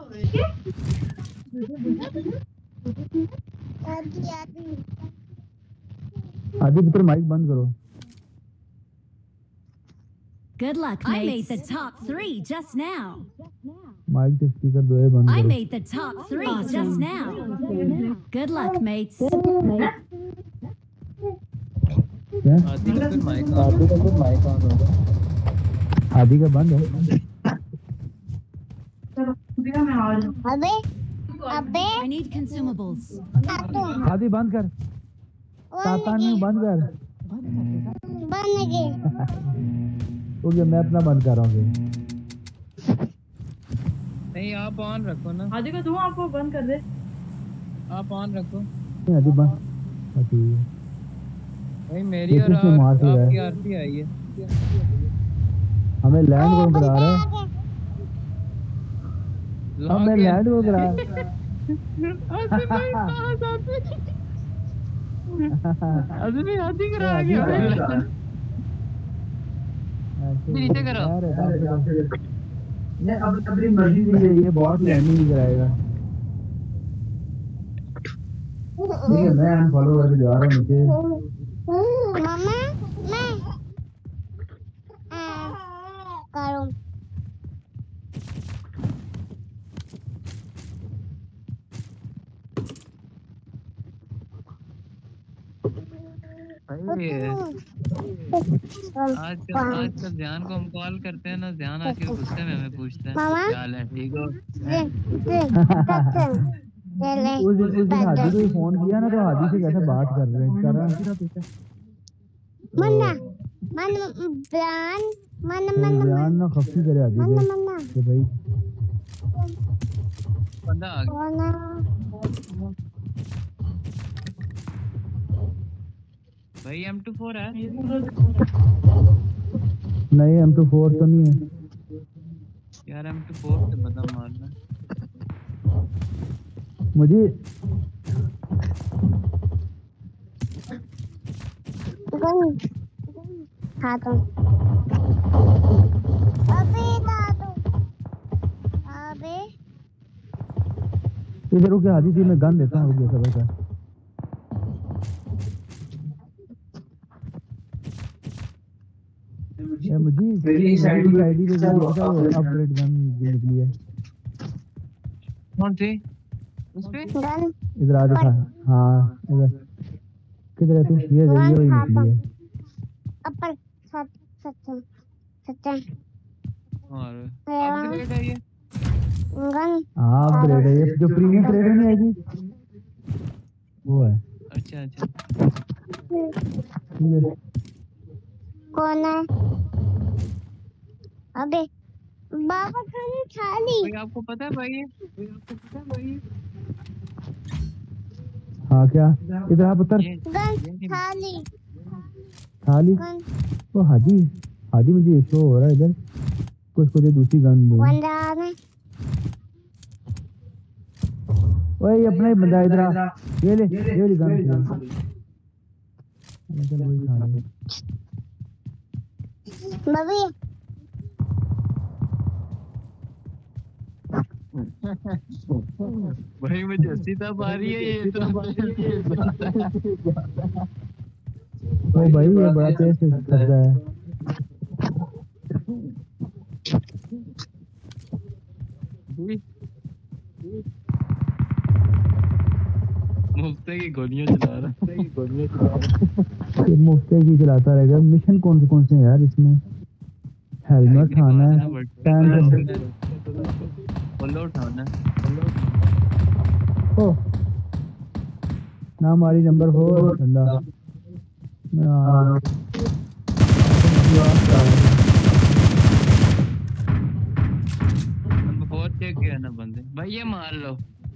आदि पुत्र माइक बंद करो। Good luck, mates. I made the top 3 just now. Mic के स्पीकर दो है बंद करो। I made the top 3 just now. Good luck, mates. क्या? आदि का फिर माइक ऑन होगा। आदि का बंद है। अबे I need consumables. आदि बंद कर। तातानी बंद कर। बंद ओके मैं अपना बंद कर रहा हूँ। नहीं आप ऑन रखो ना। आदि को दूं आपको बंद कर दे। आप ऑन रखो। आदि बंद। भाई मेरी और आपकी आरती आई है। हमें लैंड कौन करा रहा है? हमें लैंड कौन करा? आदि करा गया। नीचे करो। ये अब अपनी मर्जी से ये बहुत लैंडिंग नहीं कराएगा। ठीक है मैं अनफॉलो करके जा रहा हूँ नीचे। मम्मा मैं करूँ। आजकल ध्यान को हम कॉल करते हैं ना, ध्यान आके गुस्से में हमें पूछते हैं क्या हाल है, ठीक हो? उस दिन हादी को फोन किया ना तो हादी से कैसे बात कर रहे हैं बयान ना खफ्ती करे हादी से भाई बंदा आ गया भाई। M24 है? नहीं M24 तो नहीं है यार। M24 से बता मारना मुझे। इधर रुके हादी थी मैं गन देता हूँ। रुके सबर का मुझे आईडी पे अपग्रेड गन निकली है। कौन सी? उस पे इधर आ देखा। हाँ इधर किधर है तू? ये वही निकली है। अपर सच और अपग्रेड है ये गन। हाँ अपग्रेड है ये जो प्रीमियम ट्रेडर नहीं आएगी वो है। अच्छा अच्छा ठीक है। कौन है? अबे बाबा खाने थाली। भाई आपको पता है भाई? आपको पता है भाई? हाँ क्या? इधर आप उतर। थाली थाली वो हादी मुझे शो हो रहा है इधर। उसको दे दूसरी गन दो। ओए अपना ही बंदा इधर आ। ये ले गन। चल वही खा ले बाबी। भाई मुझे हंसी तब आ रही है ये इतना। ओ भाई ये बड़ा तेज कर रहा है। मुफ्ते की गोलियां चला रहा है। मुफ्ते की चलाता रहेगा। मिशन कौन से हैं यार इसमें? हेलमेट उठाना है, पल्लो उठाना ओ ना हमारी नंबर 4 ठंडा नंबर 4 चेक किया ना बंदे। भाई ये मार लो।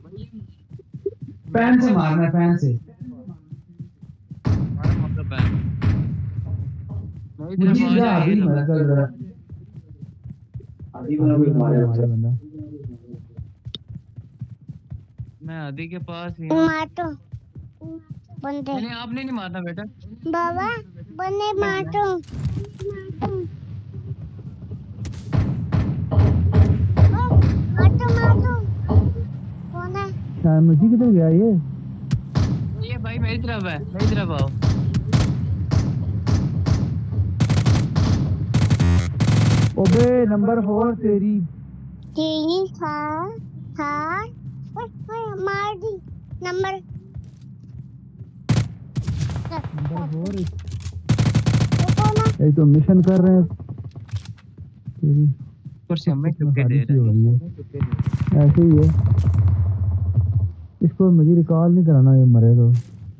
पैन से मारना है, पैन से। मारो मतलब पैन। मुझे अभी मर कर रहा है। अभी मारे बंदा। मैं आदि के पास ही मारो बंदे। नहीं आपने नहीं मारना बेटा। बाबा बंदे मारो। मारो मुझे किधर गया ये? भाई मेरी तरफ है, मेरी तरफ आओ। ओबे नंबर 4 तेरी तीन था ओए मार दी नंबर 4 देखो ना ये तो मिशन कर रहे हैं तेरी कुर्सी हमें चुपके दे हादी सी हो रहे रही है। ऐसे ही है, इसको मुझे रिकॉल नहीं कराना, ये मरे तो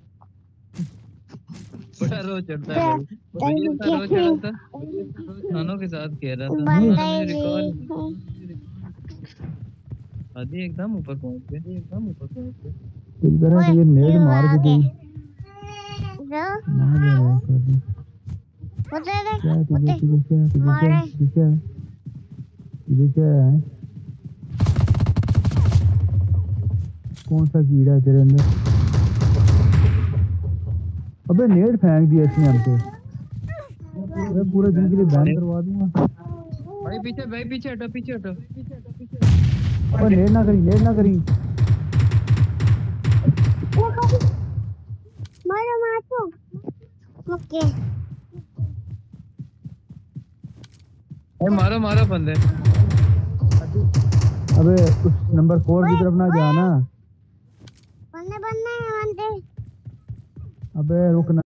बड़ा रो चढ़ता है भाई। मुझे इतना रो चढ़ा था, खानों के साथ कह रहा था बंदे उन्होंने मुझे रिकॉल आदि एकदम ऊपर पहुंच गए, एकदम ऊपर पहुंच गए। इस तरह से ये नेड मार के दी जो मार दे रहा है कर दी। उधर क्या है तुझे, तुझे क्या है, तुझे क्या है, तुझे क्या है, तुझे क्या है? कौन सा कीड़ा है तेरे अंदर? अबे नेड फेंक दिया इसने हमसे, मैं पूरे दिन के लिए बैन करवा दूंगा। भाई पीछे हटो, पीछे हटो। और नेड ना करी, नेड ना करी। मारो ओके मारो मारो बंदे। अबे उस नंबर 4 की तरफ ना जाना। बंदे अबे रुक ना।